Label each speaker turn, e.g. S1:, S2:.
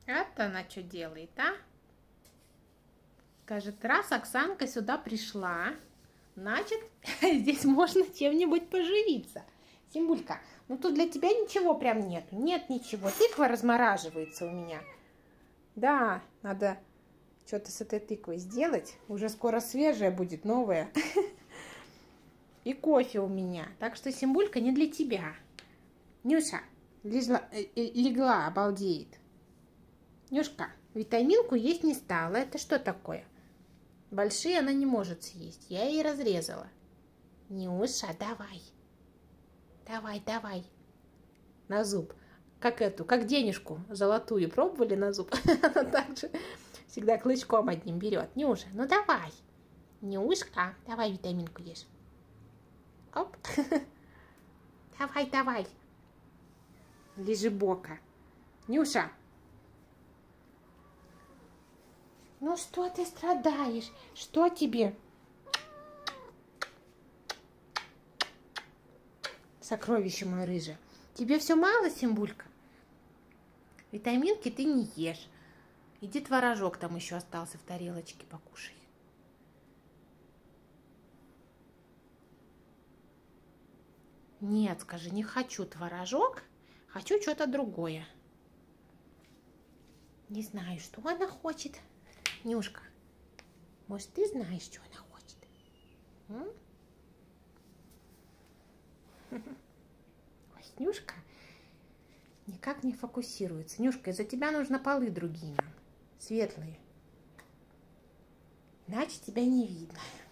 S1: Это она что делает, а? Скажет, раз Оксанка сюда пришла, значит, здесь можно чем-нибудь поживиться. Симбулька, ну тут для тебя ничего прям нету. Нет ничего. Тыква размораживается у меня. Да, надо что-то с этой тыквой сделать. Уже скоро свежая будет, новая. И кофе у меня. Так что, Симбулька, не для тебя. Нюша легла, обалдеет. Нюшка, витаминку есть не стала. Это что такое? Большие она не может съесть. Я ей разрезала. Нюша, давай. Давай. На зуб. Как денежку золотую пробовали на зуб? Она так же всегда клычком одним берет. Нюша, ну давай. Нюшка, давай витаминку ешь. Оп. Давай. Лежебока. Нюша. Ну что ты страдаешь? Что тебе? Сокровище мое рыжее. Тебе все мало, Симбулька? Витаминки ты не ешь. Иди творожок там еще остался в тарелочке, покушай. Нет, скажи, не хочу творожок, хочу что-то другое. Не знаю, что она хочет. Нюшка, может, ты знаешь, что она хочет? Ой, Нюшка никак не фокусируется. Нюшка, из-за тебя нужно полы другие нам, светлые. Иначе тебя не видно.